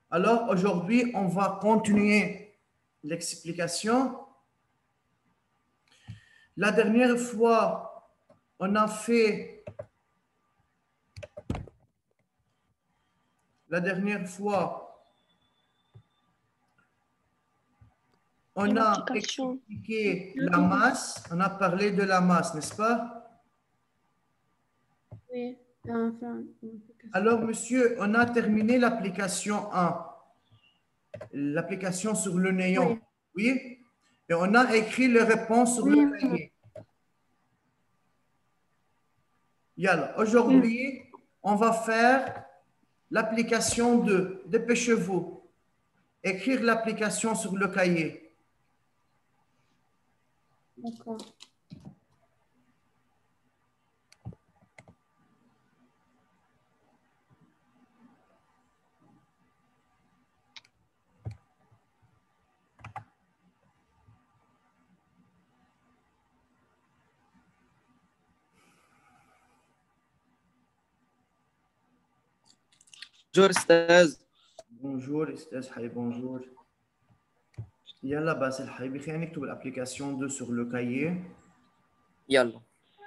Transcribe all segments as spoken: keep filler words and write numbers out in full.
Alors, aujourd'hui, on va continuer l'explication. La dernière fois, on a fait... La dernière fois, on a expliqué la masse, on a parlé de la masse, n'est-ce pas? Oui. Alors, monsieur, on a terminé l'application un, l'application sur le néon, oui. oui? Et on a écrit les réponses sur oui. le cahier. Aujourd'hui, on va faire l'application deux. Dépêchez-vous. Écrire l'application sur le cahier. D'accord. Bonjour, Staz. Bonjour, Staz. Bonjour. يلا باسل حبيبي خلينا نكتب الابلكيشن deux sur le cahier. يلا.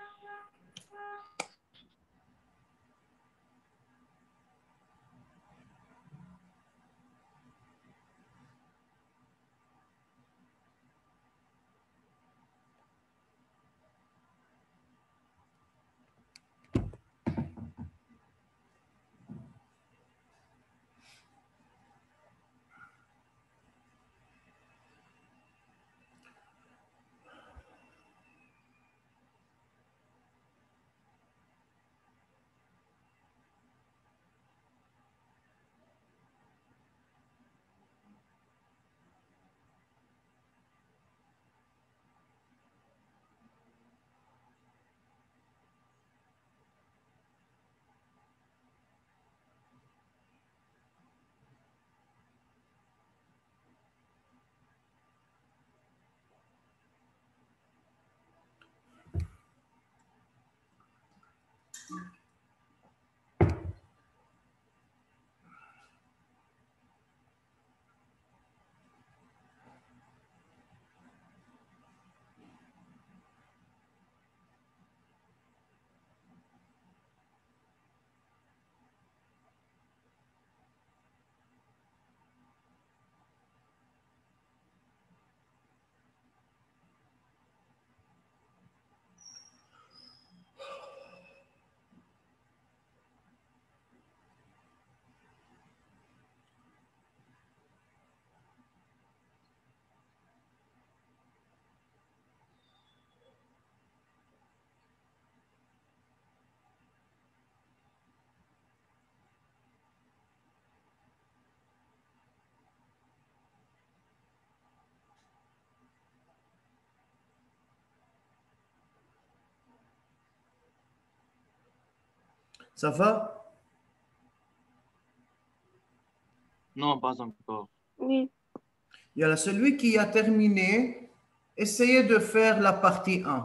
Ça va? Non, pas encore. Oui. Il y a celui qui a terminé, essayez de faire la partie un.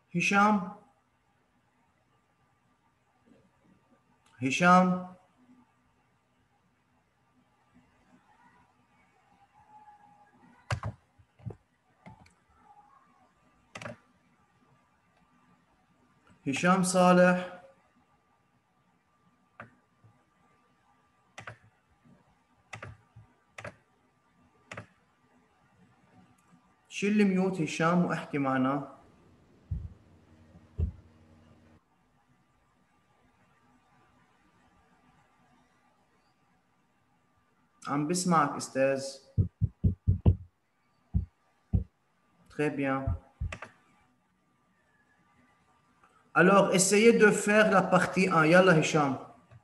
Hicham? Hicham? هشام صالح. شيل الميوت هشام واحكي معنا. عم بسمعك استاذ. Très bien. Alors, essayez de faire la partie un. Yalla Hicham.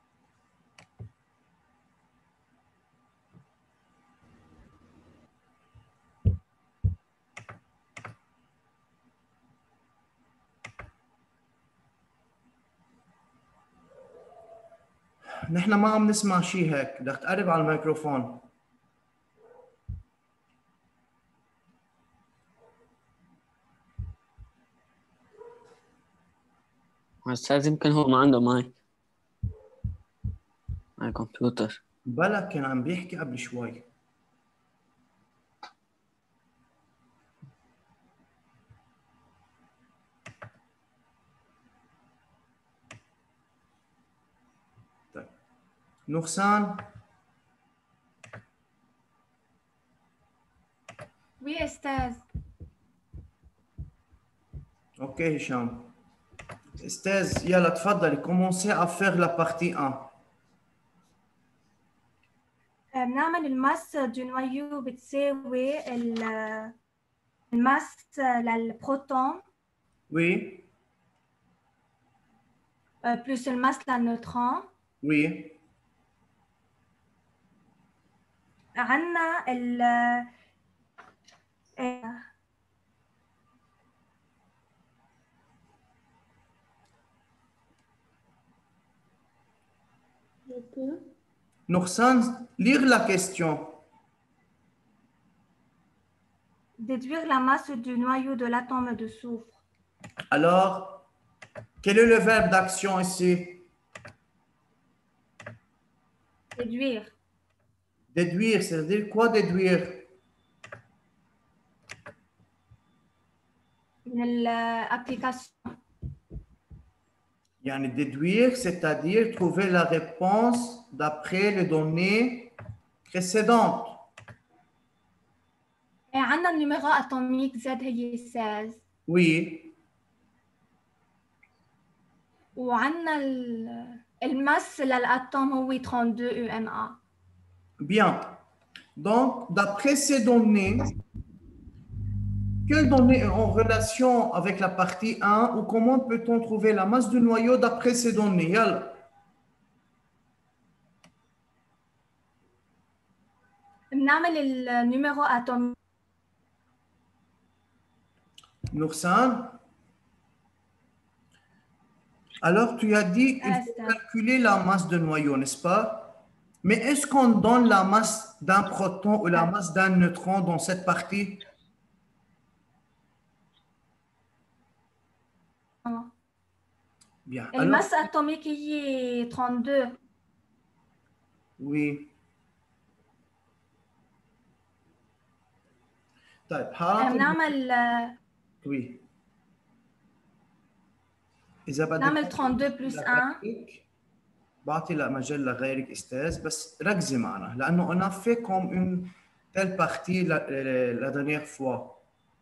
نحن ما عم نسمع شيء هيك، بدك تقرب على الميكروفون. أستاذ يمكن هو ما عنده مايك على الكمبيوتر. بلا كان عم بيحكي قبل شوي. طيب نغسان. Oui, استاذ. اوكي هشام. استاذ يلا تفضلي commencez à faire la partie un. بنعمل الماس دو نوايو بتساوي ال- الماس للبروتون Oui, بلس الماس للنيوترون. oui. عنا ال Noursan, lire la question. déduire la masse du noyau de l'atome de soufre. Alors, quel est le verbe d'action ici? Déduire. Déduire, c'est-à-dire quoi déduire? من l'application. Yani déduire, c'est-à-dire trouver la réponse d'après les données précédentes. عندنا النيميرو atomique Z هي seize. Oui. وعندنا الماس للاتوم هو trente-deux U M A. Bien. Donc, d'après ces données, quelles données sont en relation avec la partie un ou comment peut-on trouver la masse du noyau d'après ces données? Yalla. بنعمل النيميرو atomique. Noursan, alors tu as dit qu'il faut calculer la masse de noyau, n'est-ce pas? Mais est-ce qu'on donne la masse d'un proton ou la masse d'un neutron dans cette partie? Bien. La masse atomique est trente-deux. Oui. طيب بنعمل Oui. إذا بدك نعمل trente-deux plus un. بعطي لا مجال لغيرك استاذ بس ركزي معنا لأنه on a fait comme une telle partie la, la, la dernière fois.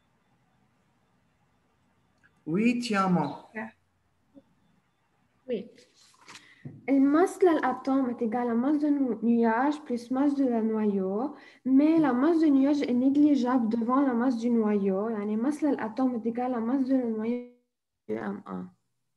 Oui, Tiama. Oui. La masse de l'atome est égale à la masse de nuage plus masse de la noyau, mais la masse de nuage est négligeable devant la masse du noyau. La masse de l'atome est égale à la masse de la noyau de M un.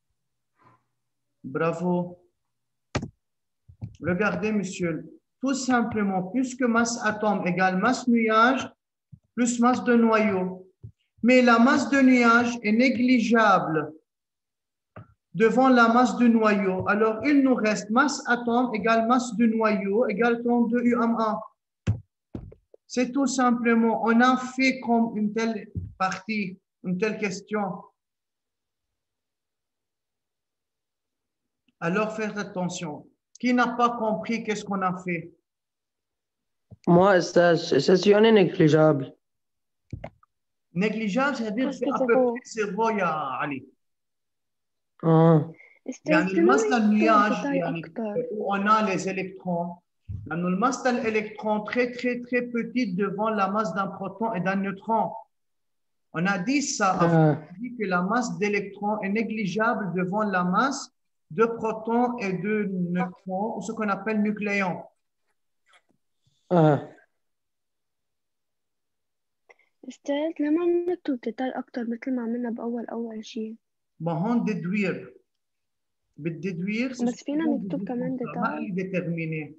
Bravo. Regardez, monsieur, tout simplement, puisque masse atome égale masse nuage plus masse de noyau, mais la masse de nuage est négligeable devant la masse du noyau. Alors, il nous reste masse atome égale masse du noyau égale trente-deux U M un. C'est tout simplement, on a fait comme une telle partie, une telle question. Alors faites attention. Qui n'a pas compris qu'est-ce qu'on a fait? Moi, ça, c'est négligeable. Négligeable, c'est-à-dire Presque c'est à peu zéro. près zéro يا علي. Ah. أستاذ يعني لما المسألة يكون النياج ديتاي يعني أكتر. on a les électrons. لأنه المسألة l'électron très très très petite devant la masse d'un proton et d'un neutron. On a dit ça, Ah. on a dit que la masse d'électrons est négligeable devant la masse de protons et de neutrons, ou ce qu'on appelle nucléons. Ah. أستاذ لما نكتب ديتاي أكتر مثل ما عملنا بأول أول شيء. ما هون déduire. بالديدوير بس فينا نكتب كمان ما ديتاي. اللي déterminer.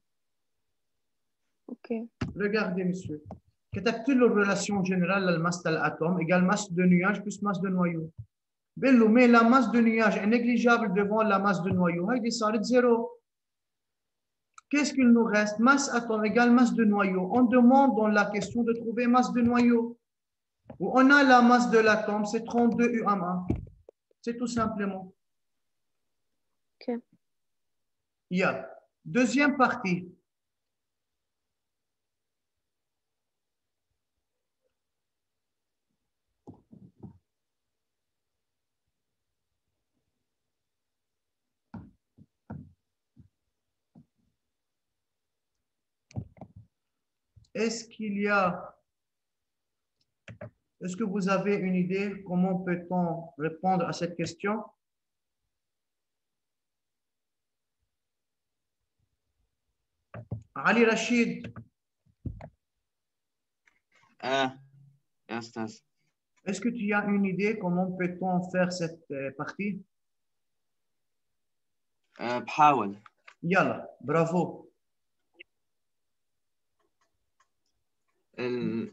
أوكي. Regardez, monsieur. كتبت له الريلاسيون جنرال للماس الاتوم égale masse de nuage plus masse de noyau. بقول له mais la masse de nuage est négligeable devant la masse de noyau. هيدي صارت zéro. Qu'est-ce qu'il nous reste? Masse atome égale masse de noyau. On demande dans la question de trouver masse de noyau. Où on a la masse de l'atome, c'est trente-deux U M un. C'est tout simplement. OK. Il y a deuxième partie. Est-ce qu'il y a, est-ce que vous avez une idée comment peut-on répondre à cette question? Ali Rachid, آه يا أستاذ. est-ce que tu as une idée comment peut-on faire cette euh, partie? آه بحاول. Yalla, bravo. ال...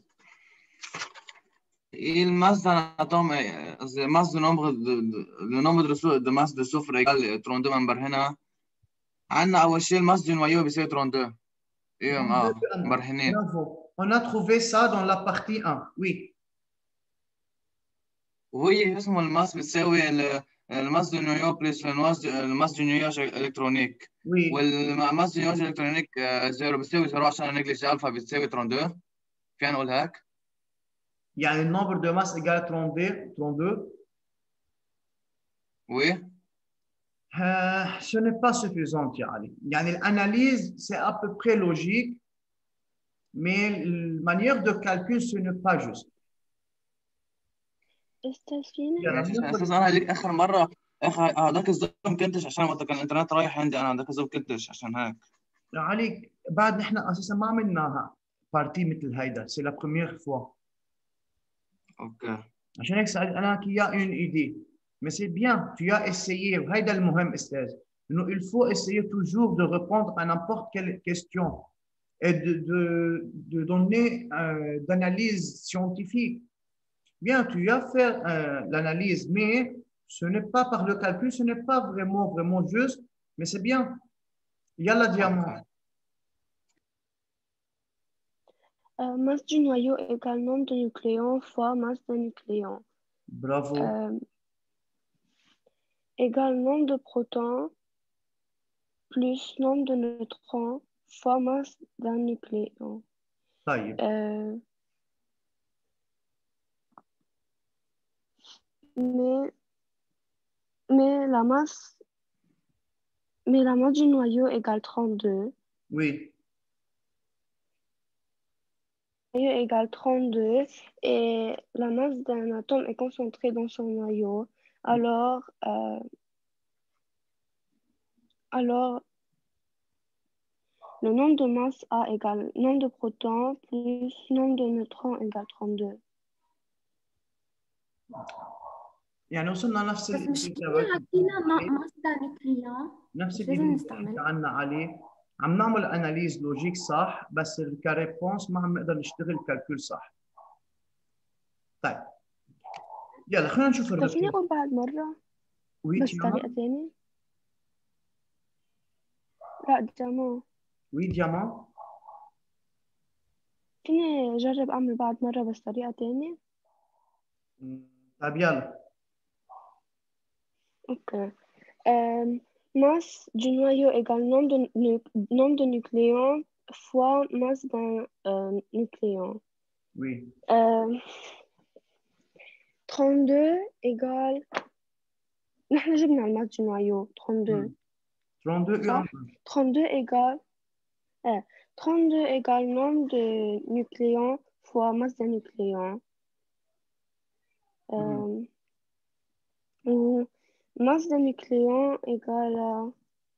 Il masse d'un atome, la masse du nombre de, de, le nombre de, de masse de soufre égale trente-deux منبر هنا. عندنا أول شيء الماس du noyau بيساوي trente-deux. إيه آه مرهنين. Bravo. On a trouvé ça dans la partie un. Oui. وهي اسمه الماس بتساوي الماس du noyau plus الماس الماس du nuage électronique. Oui. والماس du nuage électronique زيرو بتساوي زيرو عشان نجلس ألفا بتساوي trente-deux. فينا نقول هيك؟ يعني le nombre de masse égale trente-deux. trente-deux. Oui. Euh, ce n'est pas suffisant, Ali. L'analyse, c'est à peu près logique, mais la manière de calcul, ce n'est pas juste. أستاذ فينا. يعني أستاذ أنا هذيك آخر مرة آخر هذاك الزوم ما كنتش عشان وقت كان الإنترنت رايح عندي أنا هذاك الزوم كنتش عشان هيك. علي بعد نحن أساسا ما عملناها بارتي مثل هيدا، c'est la première fois. أوكي. عشان هيك سألت أنا qu'il y a une idée. Mais c'est bien, tu as essayé. وهيدا المهم أستاذ. إنه il faut essayer toujours de répondre à n'importe quelle question et de, de, de donner euh, d'analyse scientifique. Bien, tu as fait euh, l'analyse, mais ce n'est pas par le calcul, ce n'est pas vraiment, vraiment juste, mais c'est bien. Il y a la diamant. Euh, masse du noyau égale nombre de nucléons fois masse de nucléons. Bravo. Euh, égale nombre de protons plus nombre de neutrons fois masse d'un nucléon. Euh, mais, mais la masse mais la masse du noyau égale trente-deux. Oui. Le noyau égale trente-deux et la masse d'un atome est concentrée dans son noyau. Alors, euh, alors le nombre de masses A égale nombre de protons plus nombre de neutrons égale trente-deux. يعني وصلنا نفس بس مش الإجابة. فينا عطينا مصدر نوكليون نفس مش لازم اللي نستعمل. عنا عليه. عم نعمل اناليز لوجيك صح بس كريبونس ما عم نقدر نشتغل كالكول صح. طيب يلا خلينا نشوف طيب فيني أقول بعد مرة وي بس طريقة ثانية؟ لا ديامون. وي ديامون. فيني أجرب أعمل بعد مرة بس طريقة ثانية؟ طيب يلا. اوكي. Um, masse du noyau égale nombre de, nu- nombre de nucléons fois masse d'un euh, nucléon. Oui. Euh, trente-deux égale... نحن جبنا الماس du noyau, trente-deux. trente-deux U صح؟ en un. trente-deux égale... Euh, trente-deux égale nombre de nucléons fois masse d'un nucléon. Euh, ou masse d'un nucléon égale à...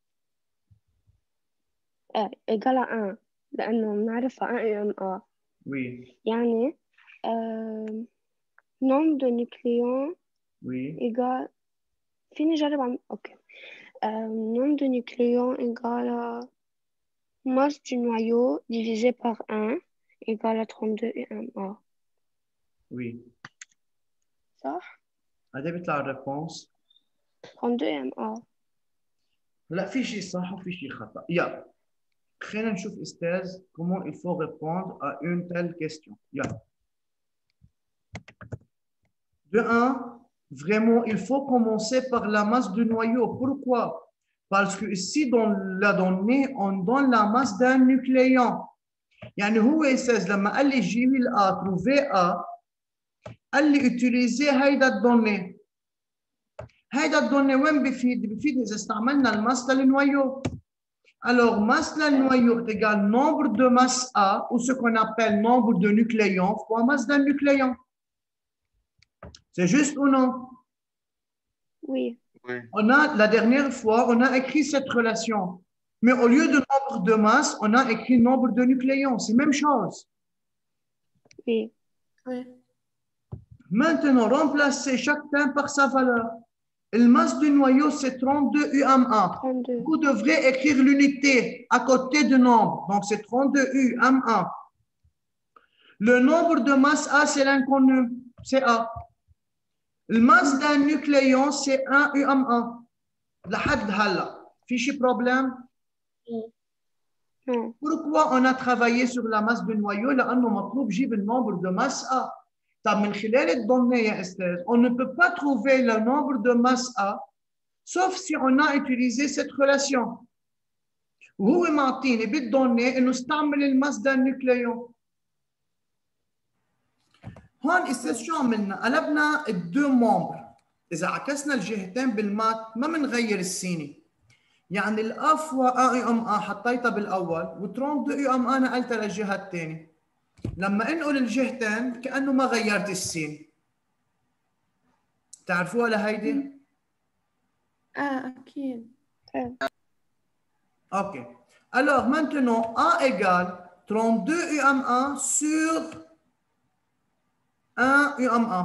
آه égale à un لأنه بنعرفها un U M A. Oui. يعني euh, nombre de nucléons Oui. égale فيني أجرب عم أوكي euh, nombre de nucléons égale à masse du noyau divisé par un égale à trente-deux U M A. Oui. صح؟ هذا بيطلع الريبونس. trente-deux U M A. لا في شيء صح وفي شيء خطأ. يلا. خلينا نشوف استاذ comment il faut répondre à une telle question. يلا. De un, vraiment, il faut commencer par la masse du noyau. Pourquoi? Parce que ici, dans la donnée, on donne la masse d'un nucléon. يعني هو أستاذ لما قال لي جيب ال A, trouver A, قال لي utiliser هيدا الدوني. هيدا الدوني وين بفيد؟ بفيد إذا استعملنا الماس للنويو. Alors, masse للنويو est égal nombre de masse A, ou ce qu'on appelle nombre de nucléons, fois masse d'un nucléon. C'est juste ou non? Oui. Oui. On a, la dernière fois, on a écrit cette relation. Mais au lieu de nombre de masse, on a écrit nombre de nucléons. C'est la même chose. Oui. Oui. Maintenant, remplacez chaque terme par sa valeur. La masse du noyau, c'est trente-deux U M A. trente-deux. Vous devrez écrire l'unité à côté du nombre. Donc, c'est trente-deux U M A. Le nombre de masse A, c'est l'inconnu. C'est A. La masse d'un nucléon, c'est un U M A. لحد هلا في شي problème? Non. Pourquoi on a travaillé sur la masse du noyau? لأنه مطلوب جيب le nombre de masse A. طب من خلال الدونnées يا أستاذ, on ne peut pas trouver le nombre de masse A sauf si on a utilisé cette relation. وهو معطيني بالدونnées إنه استعمل الماس d'un nucléon. هون أستاذ شو عملنا؟ قلبنا الدو ممبر. إذا عكسنا الجهتين بالمات ما بنغير السيني. يعني الأ فوا أ يو أم أ حطيتها بالأول و32 يو أم أ نقلتها للجهة الثانية. لما انقل الجهتين كأنه ما غيرت السين. تعرفوها لهيدي؟ اه اكيد. OK. Alors maintenant A égale trente-deux U M A sur un U M A.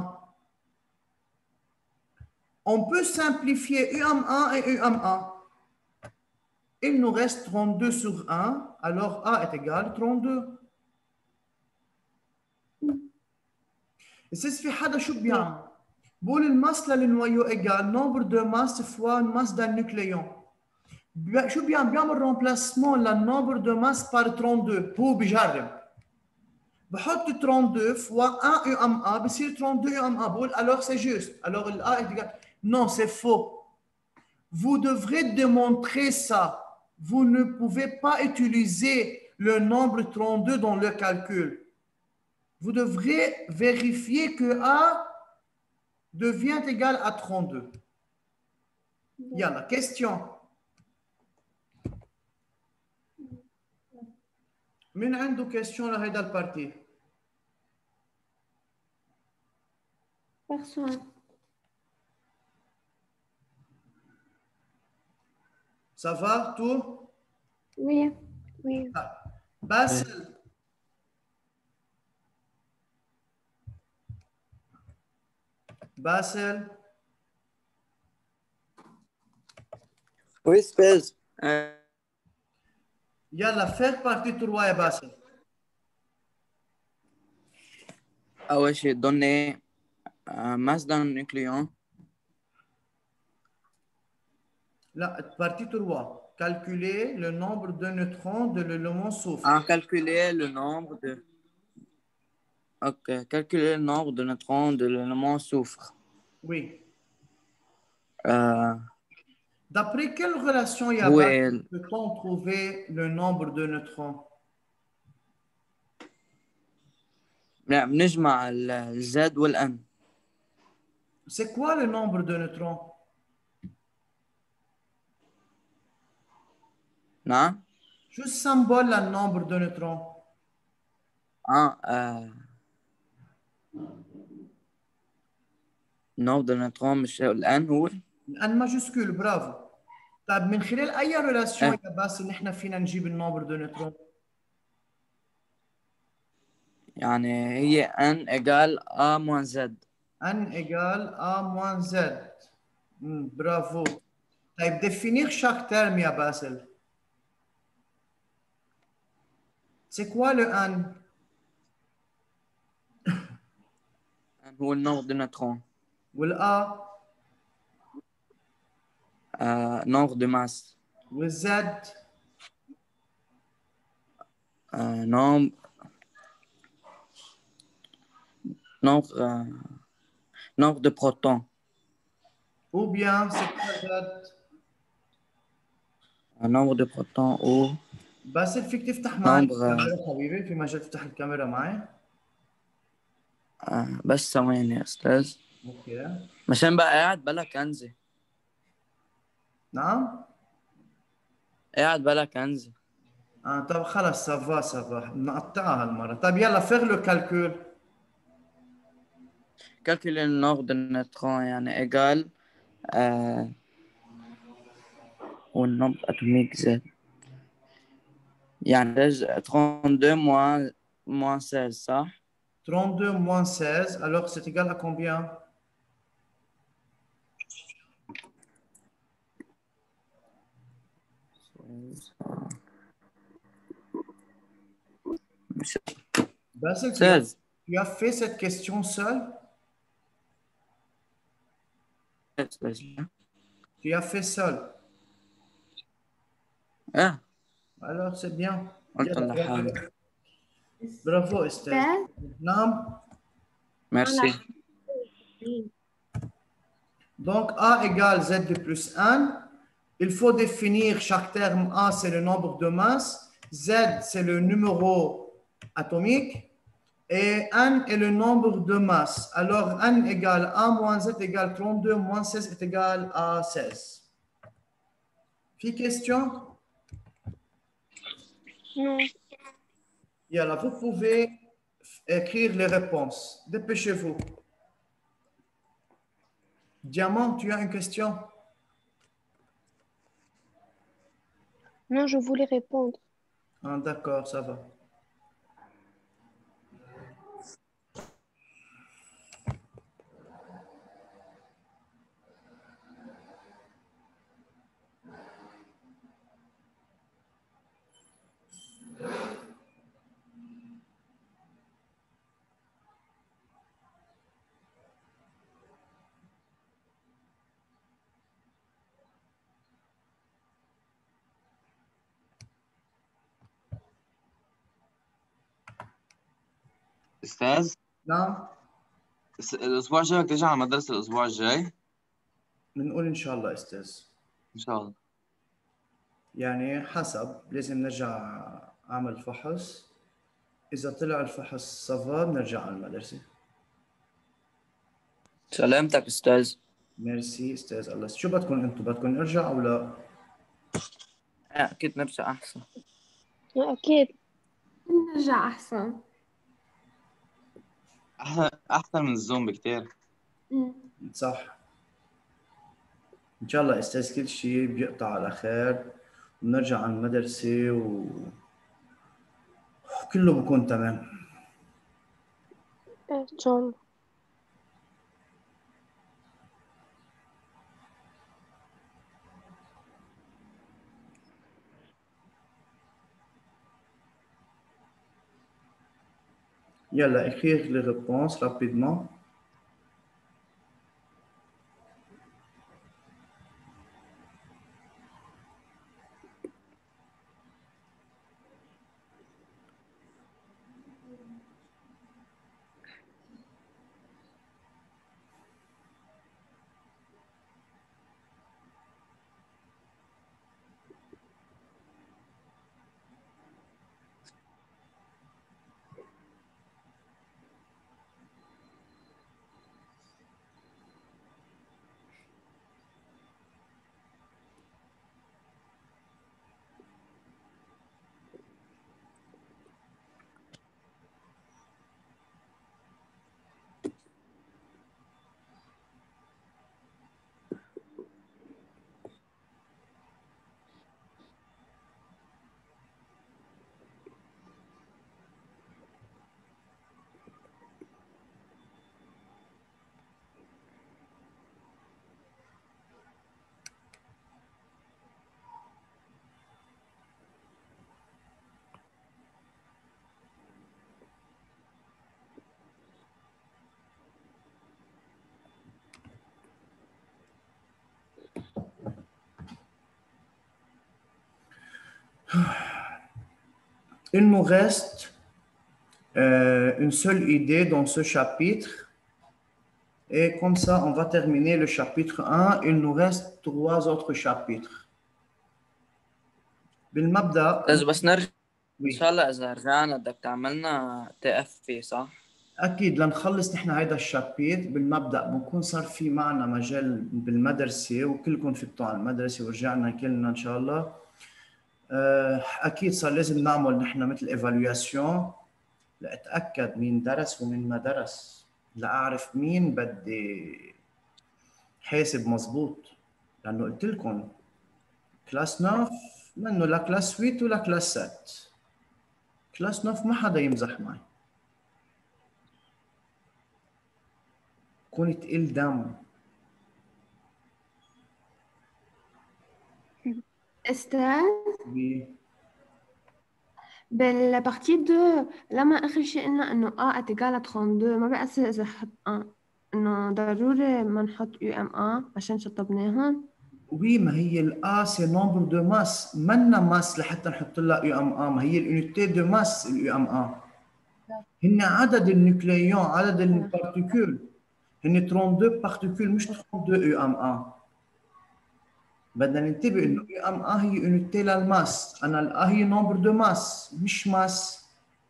On peut simplifier U M A et U M A. Il nous reste trente-deux sur un, alors A est égal trente-deux. C'est ce في حدا شو بيعمل؟ بقول الماس للنويو égal nombre de masse fois masse d'un nucléon. شو بيعمل؟ بيعمل remplacement للnombre de masse par trente-deux. هو بيجرب. بحط trente-deux fois un U M A بصير trente-deux U M A. بقول alors c'est juste. Alors le A est égal. Non, c'est faux. Vous devrez démontrer ça. Vous ne pouvez pas utiliser le nombre trente-deux dans le calcul. Vous devrez vérifier que A devient égal à trente-deux. Yalla, question. من عنده question لهيدا البارتي؟ Personne. Ça va tout? Oui. Oui. Basel. Basel. Oui, space. يلا faire partie trois يا باسل. أول شيء donner masse d'un nucléon. La partie trois. Calculer le nombre de neutrons de l'élément soufre. Ah, calculer le nombre de... Ok, calculer le nombre de neutrons de l'élément soufre. Oui. Euh... D'après quelle relation il y a هو peut-on trouver le nombre de neutrons? لا بنجمع الزد والان. C'est quoi le nombre de neutrons? نعم. شو السمبول للنمبر de neutrons? اه, آه. نوع دو نيوترون مش الان هو الان ماجوسكول. برافو. طيب من خلال اي ريلاسيون إيه. يا باسل نحن فينا نجيب النمبر دو نيوترون؟ يعني هي ان ايجال ا موان زد. ان ايجال ا موان زد. برافو. طيب définir chaque terme يا باسل. C'est quoi le n? ان هو النوع دو نيوترون. والA? آه نوع دو ماس. والZ? آه نوع نوع آه نوع دو بروتون. Ou bien c'est quoi Z? نوع دو بروتون او باسل فيك تفتح معي نوع الكاميرا حبيبي؟ في مجال تفتح الكاميرا معي؟ آه بس ثواني يا استاذ. اوكي. مشان بقى قاعد بلا كنزة. نعم؟ قاعد بلا كنزة. اه طب خلص سافا سافا نقطعها هالمرة. طيب يلا فيغ لو كالكول. calculer le nombre de neutrons يعني égal euh, au nombre atomique Z. يعني trente-deux moins, moins seize صح؟ trente-deux moins seize, alors c'est égal à combien? Basel, tu as, seize. tu as fait cette question seul? Tu as fait seul. Ah, Alors c'est bien. قلت يلا، لحالي. bravo. Bravo Estelle. أستاذ نعم. Merci. Donc A égale Z de plus un. Il faut définir chaque terme. A, c'est le nombre de masse. Z, c'est le numéro atomique. Et N est le nombre de masse. Alors N égale A moins Z égale trente-deux moins seize est égal à seize. Fi question? Non. Yalla, vous pouvez écrire les réponses. Dépêchez-vous. Diamant, tu as une question? Non, je voulais répondre. Ah, d'accord, ça va. استاذ نعم. الس- الاسبوع الجاي بدك تيجي على المدرسه الاسبوع الجاي بنقول إن شاء الله أستاذ. ان شاء الله. يعني حسب، لازم نرجع أعمل فحص. إذا طلع الفحص صفا بنرجع على المدرسة. سلامتك أستاذ. ميرسي أستاذ. الله، شو بدكم أنتم؟ بدكم نرجع أو لا؟ أكيد نرجع أحسن. أكيد. نرجع أحسن. احسن احسن من الزوم بكتير. صح. إن شاء الله أستاذ كل شيء بيقطع على خير ونرجع على المدرسة و... وكله بكون تمام. إن شاء الله. Yalla, écrire les réponses rapidement. Il nous reste euh, une seule idée dans ce chapitre. Et comme ça, on va terminer le chapitre un. Il nous reste trois autres chapitres. بالمبدأ أستاذ بس نرجع إن وي. شاء الله إذا رجعنا بدك تعملنا تي إف في صح؟ أكيد لنخلص نحن هيدا الشابيت بالمبدأ بنكون صار في معنا مجال بالمدرسة وكلكم فيكتوا على المدرسة ورجعنا كلنا إن شاء الله. أكيد صار لازم نعمل نحن مثل إيفالواسيون لأتأكد مين درس ومين ما درس، لأعرف مين بدي حاسب مزبوط، لأنه قلت لكم كلاس نوف منه لا كلاس ثمانية ولا كلاس سبعة. كلاس نوف ما حدا يمزح معي، كون تقل دم. أستاذ وي. بالبارتي دو لما آخر شيء قلنا إنه A est égal à trente-deux ما بيأثر إذا حط A، إنه ضروري ما نحط يو إم A عشان شطبناهم. وي ما هي الآ سي نومبر دو ماس، منا ماس لحتى نحط لها يو ام ا، ما هي اليونيتي دو ماس اليو ام ا. هن عدد النيوكليون، عدد البارتيكول، هن اثنين وثلاثين بارتيكول مش اثنين وثلاثين يو ام ا. بدنا ننتبه انه يو ام ا هي يونيتي للماس، انا الآ هي نومبر دو ماس مش ماس.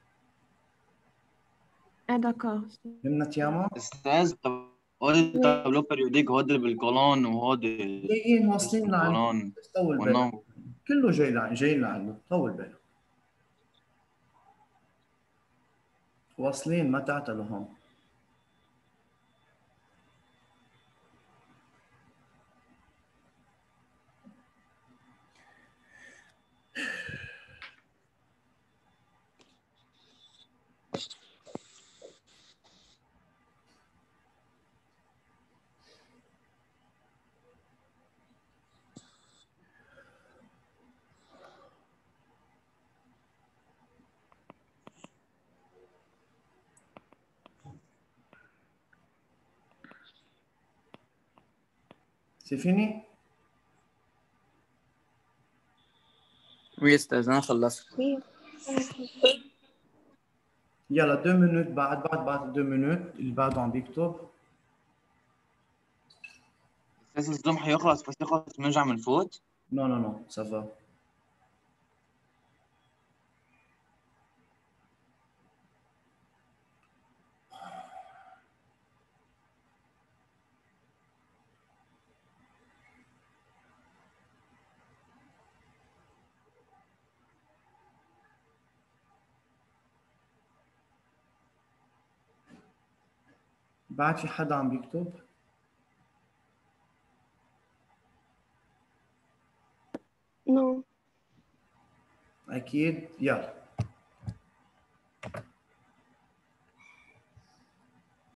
اه داكور. فهمت ياما؟ استاذ طب هودي التابلو بريوديك هودي بالكولون وهودي جايين واصلين لعند، بالكولون طول بالك والنوم كله جاي لعند، جاي لعنده، طول بالك. واصلين ما تعتلوا هون. C'est fini? وي أستاذ أنا خلصت. Oui. يلا دو minutes بعد بعد بعد دو minutes اللي بعده عم بيكتب. استاذ الزوم حيخلص بس يخلص بنرجع بنفوت. Non, non, non, ça va. بعد في حدا عم بيكتب؟ Non. أكيد، يلا.